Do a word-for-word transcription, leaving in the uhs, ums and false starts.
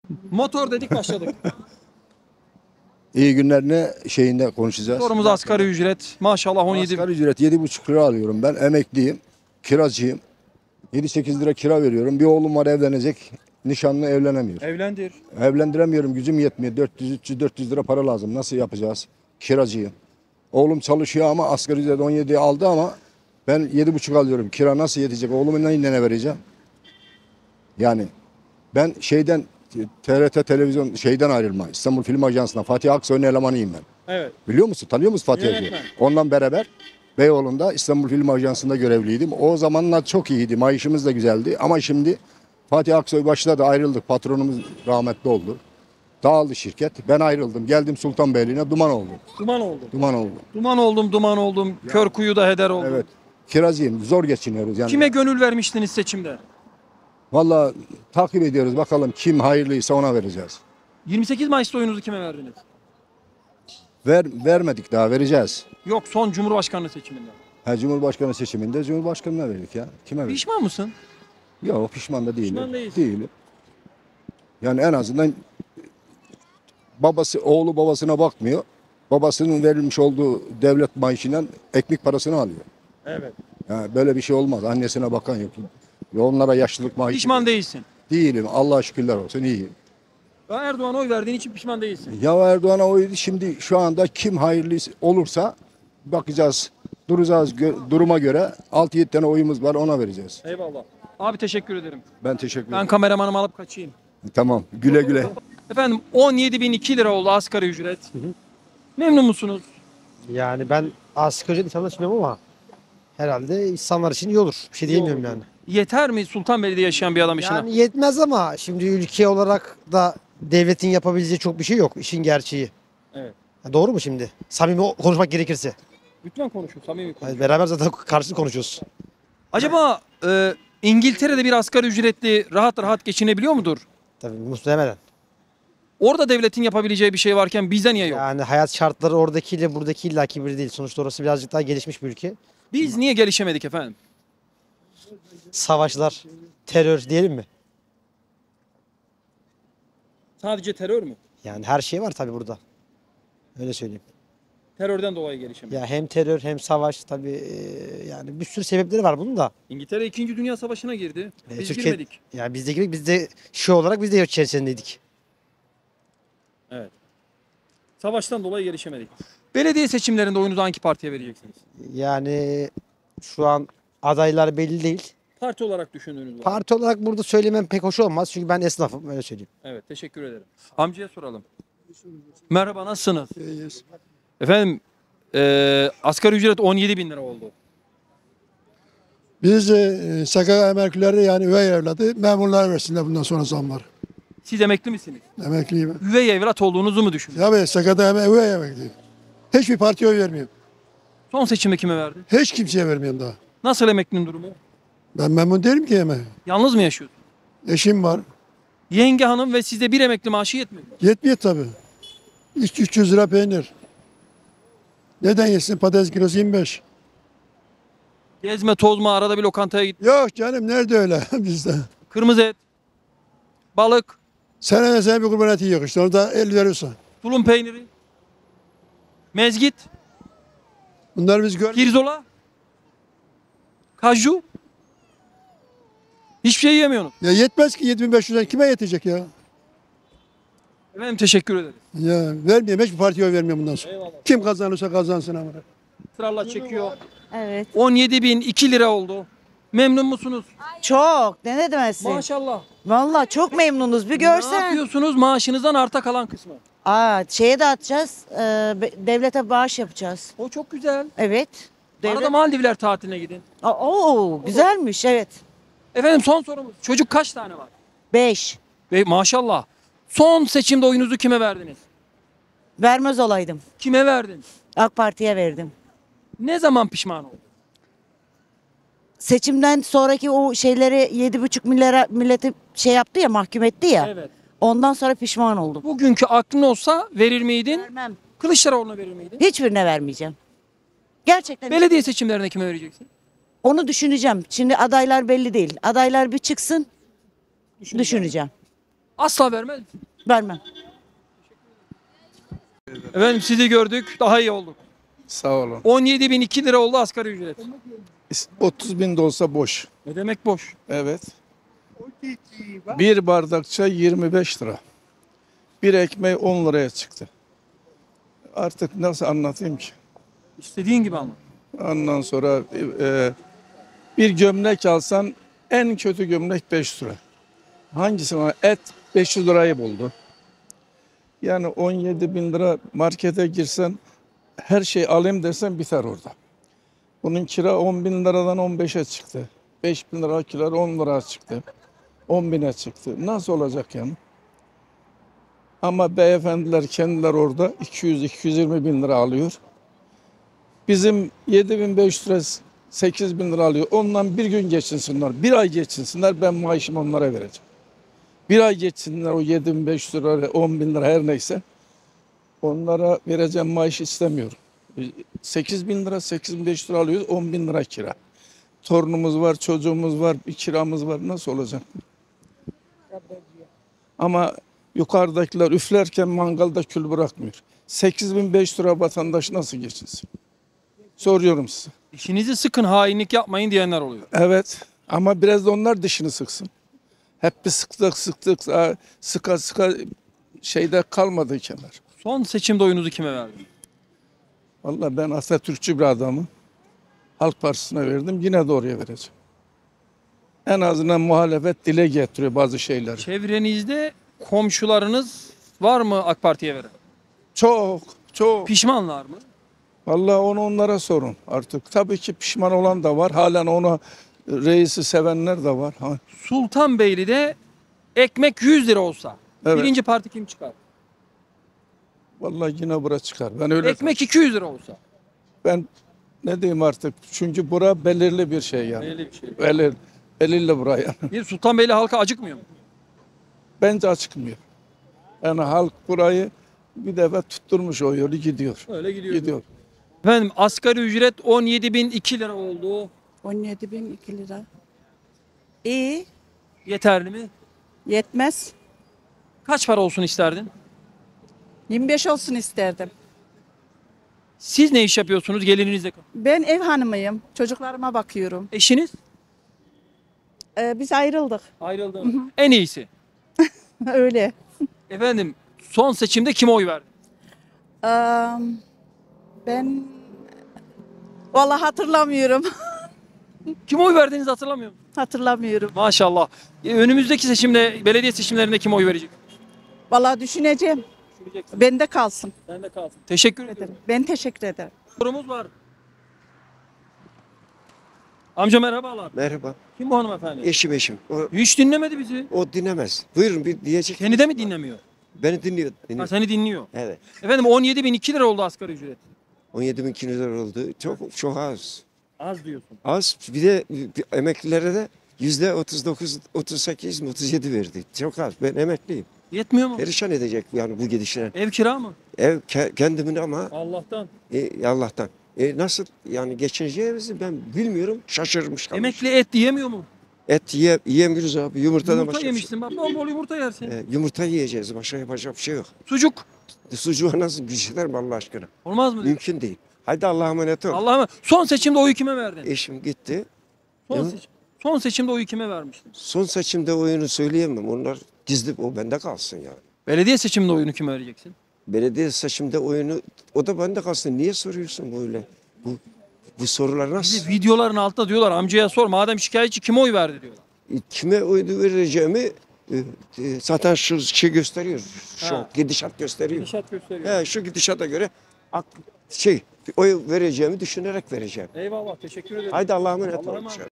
Motor dedik başladık. İyi günler ne şeyinde konuşacağız? Sorumuz asgari ücret. Maşallah on yedi. Asgari ücret yedi buçuk lira alıyorum ben. Emekliyim. Kiracıyım. yedi sekiz lira kira veriyorum. Bir oğlum var evlenecek. Nişanlı evlenemiyor. Evlendir. Evlendiremiyorum. Gücüm yetmiyor. dört yüz üç yüz dört yüz lira para lazım. Nasıl yapacağız? Kiracıyım. Oğlum çalışıyor ama asgari ücret on yedi aldı ama ben yedi buçuk alıyorum. Kira nasıl yetecek? Oğlumun neyle ne vereceğim? Yani ben şeyden T R T televizyon şeyden ayrılma. İstanbul Film Ajansı'na Fatih Aksoy'un elemanıyım ben. Evet. Biliyor musun? Tanıyor musun Fatih Aksoy'u? Yönetmen. Ondan beraber Beyoğlu'nda İstanbul Film Ajansı'nda görevliydim. O zamanlar çok iyiydi. Maaşımız da güzeldi. Ama şimdi Fatih Aksoy başladı, ayrıldık. Patronumuz rahmetli oldu. Dağıldı şirket. Ben ayrıldım. Geldim Sultanbeyli'ne, duman oldu. Duman oldum. Duman oldu. Duman oldum, duman oldum. Kör kuyuda heder oldum. Evet. Kirazıyım. Zor geçiniyoruz. Yani. Kime gönül vermiştiniz seçimde? Vallahi takip ediyoruz. Bakalım kim hayırlıysa ona vereceğiz. yirmi sekiz Mayıs'ta oyunuzu kime verdiniz? Ver, vermedik daha, vereceğiz. Yok, son Cumhurbaşkanlığı seçiminde. Ha, Cumhurbaşkanı seçiminde Cumhurbaşkanı'na verdik ya. Kime verdik? Pişman mısın? Yok, pişman da değilim. Pişman değilsin. Değilim. Yani en azından babası, oğlu babasına bakmıyor. Babasının verilmiş olduğu devlet maaşından ekmek parasını alıyor. Evet. Yani böyle bir şey olmaz. Annesine bakan yok. Ve onlara yaşlılık maaşı. Pişman değilsin. Değilim. Allah'a şükürler olsun, iyiyim. Ve Erdoğan'a oy verdiğin için pişman değilsin. Ya Erdoğan'a oy şimdi şu anda kim hayırlı olursa bakacağız. Duracağız gö- duruma göre altı yedi tane oyumuz var, ona vereceğiz. Eyvallah. Abi teşekkür ederim. Ben teşekkür Ben ederim. kameramanımı alıp kaçayım. Tamam. Güle güle. Efendim on yedi bin iki lira oldu asgari ücret. Memnun musunuz? Yani ben asgari ücretle çalışmıyorum ama herhalde insanlar için iyi olur. Bir şey diyemiyorum yani. Yeter mi Sultanbeyli'de yaşayan bir adam işine? Yani yetmez ama şimdi ülke olarak da devletin yapabileceği çok bir şey yok. İşin gerçeği. Evet. Ha, doğru mu şimdi? Samimi konuşmak gerekirse. Lütfen konuşun, samimi konuşun. Yani beraber zaten karşılıklı konuşuyoruz. Acaba e, İngiltere'de bir asgari ücretli rahat rahat geçinebiliyor mudur? Tabii muhtemelen. Orada devletin yapabileceği bir şey varken bizde niye yok? Yani hayat şartları oradakiyle buradaki illaki bir değil. Sonuçta orası birazcık daha gelişmiş bir ülke. Biz niye gelişemedik efendim? Savaşlar, terör diyelim mi? Sadece terör mü? Yani her şey var tabii burada. Öyle söyleyeyim. Terörden dolayı gelişemedik. Ya hem terör hem savaş tabii e, yani bir sürü sebepleri var bunun da. İngiltere ikinci Dünya Savaşı'na girdi. E, Biz Türkiye, girmedik. yani biz de girdik, biz de şey olarak biz de içerisindeydik. Evet. Savaştan dolayı gelişemedik. Belediye seçimlerinde oyunuzu hangi partiye vereceksiniz? Yani şu an adaylar belli değil. Parti olarak düşündüğünüz var. Parti olarak burada söylemem pek hoş olmaz çünkü ben esnafım öyle söyleyeyim. Evet, teşekkür ederim. Amcaya soralım. Merhaba, nasılsınız? İyiyiz. Efendim, e, asgari ücret on yedi bin lira oldu. Biz e, S G K emeklileri yani üvey evladı memurlar versinler bundan sonra zamlar. Siz emekli misiniz? Emekliyim. Üvey evlat olduğunuzu mu düşünüyorsunuz? Ya be S G K'da eme üvey emekliyim. Hiçbir partiye oy vermiyorum. Son seçimde kime verdi? Hiç kimseye vermiyorum daha. Nasıl emeklinin durumu? Ben memnun değilim ki eme. Yalnız mı yaşıyorsun? Eşim var. Yenge hanım ve sizde bir emekli maaşı yetmiyor. Yetmiyor tabii. üç yüz lira peynir. Neden yesin? Patates kilosu yirmi beş. Gezme tozma, arada bir lokantaya git. Yok canım, nerede öyle bizde. Kırmızı et, balık, Senede sen bir kurban eti yiyor işte. Orada elli veriyorsun. tulum peyniri, mezgit, Bunları biz gör. pirzola, kaju. Hiçbir şey yemiyorsunuz. Ya yetmez ki yedi bin beş yüzden kime yetecek ya? Efendim teşekkür ederiz. Ya vermiyorum. Hiçbir partiye oy vermiyorum bundan sonra. Eyvallah. Kim kazanırsa kazansın ama. Sırala çekiyor. Evet. on yedi bin iki lira oldu. Memnun musunuz? Çok. Ne demezsin? Maşallah. Vallahi çok memnunuz. Bir Ne görsen. yapıyorsunuz maaşınızdan arta kalan kısmı? Aa, şeye dağıtacağız. E, be- devlete bağış yapacağız. O çok güzel. Evet. Devlet... Arada Maldivler tatiline gidin. Aa, Oo, güzelmiş. Evet. Efendim son sorumuz. Çocuk kaç tane var? Beş. Ve maşallah. Son seçimde oyunuzu kime verdiniz? Vermez olaydım. Kime verdin? AK Parti'ye verdim. Ne zaman pişman oldun? Seçimden sonraki o şeyleri yedi buçuk milyara milleti şey yaptı ya, mahkum etti ya. Evet. Ondan sonra pişman oldum. Bugünkü aklın olsa verir miydin? Vermem. Kılıçdaroğlu'na verir miydin? Hiçbirine vermeyeceğim. Gerçekten. Belediye seçimlerine kime vereceksin? Onu düşüneceğim. Şimdi adaylar belli değil. Adaylar bir çıksın. Düşüneceğim. Asla vermez misin? Vermem. Efendim sizi gördük, daha iyi olduk. Sağ olun. on yedi bin iki lira oldu asgari ücret. otuz bin de olsa boş. Ne demek boş? Evet. Bir bardak çay yirmi beş lira. Bir ekmeği on liraya çıktı. Artık nasıl anlatayım ki? İstediğin gibi ama. Ondan sonra e, bir gömlek alsan en kötü gömlek beş yüz lira. Hangisi var? Et beş yüz lirayı buldu. Yani on yedi bin lira markete girsen her şey alayım dersen biter orada. Bunun kira on bin liradan on beşe çıktı. beş bin lira kira on liraya çıktı. on bine çıktı. Nasıl olacak yani? Ama beyefendiler kendiler orada iki yüz iki yüz yirmi bin lira alıyor. Bizim yedi bin beş yüz lira sekiz bin lira alıyor. Ondan bir gün geçinsinler. Bir ay geçinsinler, ben maaşımı onlara vereceğim. Bir ay geçsinler o yedi bin beş yüz lira, on bin lira her neyse. Onlara vereceğim maaşı istemiyorum. sekiz bin lira, sekiz bin beş yüz lira alıyoruz, on bin lira kira. Torunumuz var, çocuğumuz var, bir kiramız var. Nasıl olacak? Ama yukarıdakiler üflerken mangalda kül bırakmıyor. sekiz bin beş yüz lira vatandaş nasıl geçinsin? Soruyorum size. İşinizi sıkın, hainlik yapmayın diyenler oluyor. Evet ama biraz da onlar dişini sıksın. Hep bir sıktık sıktık sıka sıka şeyde kalmadı kenar. Son seçimde oyunuzu kime verdin? Vallahi ben Atatürkçü bir adamım. Halk Partisi'ne verdim, yine de oraya vereceğim. En azından muhalefet dile getiriyor bazı şeyleri. Çevrenizde komşularınız var mı AK Parti'ye veren? Çok çok. Pişmanlar mı? Vallahi onu onlara sorun artık. Tabii ki pişman olan da var. Halen onu reisi sevenler de var. Ha. Sultanbeyli'de ekmek yüz lira olsa Evet. birinci parti kim çıkar? Vallahi yine bura çıkar. Ben öyle Ekmek iki yüz lira olsa. ben ne diyeyim artık? Çünkü bura belirli bir şey yani. Belli bir şey. Belir, belirli bura yani. Bir Sultanbeyli halka acıkmıyor mu? Bence açıkmıyor. Yani halk burayı bir defa tutturmuş o yolu gidiyor. Öyle gidiyor. Gidiyor. Efendim asgari ücret on yedi bin iki lira oldu. on yedi bin iki lira. İyi, Yeterli mi? yetmez. Kaç para olsun isterdin? yirmi beş olsun isterdim. Siz ne iş yapıyorsunuz? Gelirinizle. Ben ev hanımıyım. Çocuklarıma bakıyorum. Eşiniz? Ee, biz ayrıldık. Ayrıldı. En iyisi. Öyle. Efendim son seçimde kime oy verdin? Ee, ben vallahi hatırlamıyorum. Kime oy verdiğinizi hatırlamıyor musun? hatırlamıyorum. Maşallah. E, önümüzdeki seçimde, belediye seçimlerinde kime oy verecek? Vallahi düşüneceğim. Düşüneceksin. Bende kalsın. Bende kalsın. Teşekkür ederim. Ederim. Ben teşekkür ederim. Sorumuz var. Amca merhabalar. Merhaba. Kim bu hanımefendi? Eşim eşim. O, Hiç dinlemedi bizi. o dinlemez. Buyurun bir diyecek. Kendi de mi dinlemiyor? Beni dinliyor. Ha, dinliyor. seni dinliyor. Evet. Efendim on yedi bin iki lira oldu asgari ücret. on yedi bin lira oldu. Çok çok az. Az diyorsun. Az. Bir de bir emeklilere de yüzde otuz dokuz, otuz sekiz mi otuz yedi verdi. Çok az. Ben emekliyim. Yetmiyor mu? Perişan edecek yani bu gidişle. Ev kira mı? Ev ke- kendimin ama Allah'tan. e, Allah'tan. E, nasıl yani geçineceğimizi ben bilmiyorum. Şaşırmış kalmış. Emekli et yiyemiyor mu? Et yiye, yiyemiyoruz abi. Yumurtadan Yumurta başka bir şey. yemişsin bak. Bol bol yumurta yersin. E, yumurta yiyeceğiz. Başka yapacak bir şey yok. Sucuk. Sucuğa nasıl güçler mi Allah aşkına? Olmaz mı? Mümkün değil. Haydi Allah'a emanet ol. Allah'ım. Son seçimde oyu kime verdin? Eşim gitti. Son, Evet. seçim, son seçimde oyu kime vermiştin? Son seçimde oyunu söyleyemem. Onlar gizli, o bende kalsın yani. Belediye seçiminde oyunu kime vereceksin? Belediye seçimde oyunu, o da bende kalsın. Niye soruyorsun böyle? Bu bu sorular nasıl? Bizi videoların altında diyorlar amcaya sor. Madem şikayetçi kime oy verdi diyorlar. E, Kime oy vereceğimi e, e, zaten şu şey gösteriyor. Şu Ha. gidişat gösteriyor. Gidişat gösteriyor. He, şu gidişata göre ak- şey oy vereceğimi düşünerek vereceğim. Eyvallah teşekkür ederim. Haydi Allah'a emanet Allah'a ol. emanet.